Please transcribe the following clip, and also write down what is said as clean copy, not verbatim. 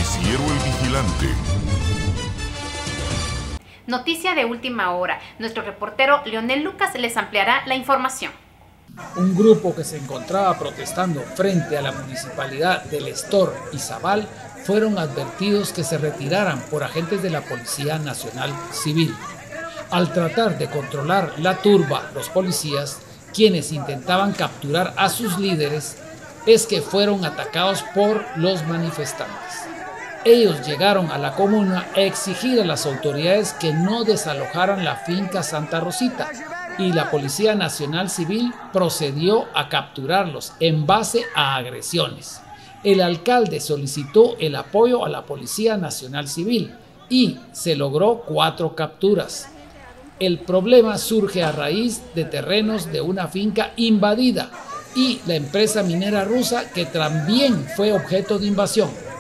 Noticiero El Vigilante. Noticia de última hora. Nuestro reportero Leonel Lucas les ampliará la información. Un grupo que se encontraba protestando frente a la municipalidad del Estor y Zabal fueron advertidos que se retiraran por agentes de la Policía Nacional Civil. Al tratar de controlar la turba, los policías, quienes intentaban capturar a sus líderes, es que fueron atacados por los manifestantes. Ellos llegaron a la comuna a exigir a las autoridades que no desalojaran la finca Santa Rosita, y la Policía Nacional Civil procedió a capturarlos en base a agresiones. El alcalde solicitó el apoyo a la Policía Nacional Civil y se logró 4 capturas. El problema surge a raíz de terrenos de una finca invadida y la empresa minera rusa que también fue objeto de invasión.